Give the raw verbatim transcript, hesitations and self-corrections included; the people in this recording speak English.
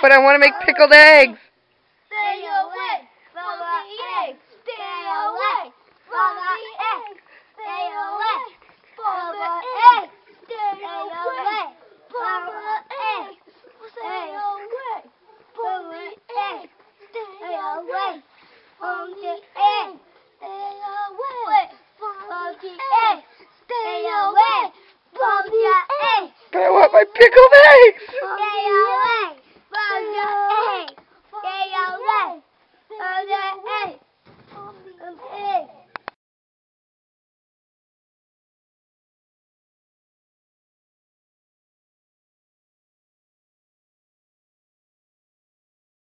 But I want to make pickled eggs. Stay away from the eggs. Stay away from the eggs. Stay away from the eggs. Stay away from the eggs. Stay away from the eggs. Stay away from the eggs. Stay away from the eggs. Stay away from the eggs. But I want my pickled eggs.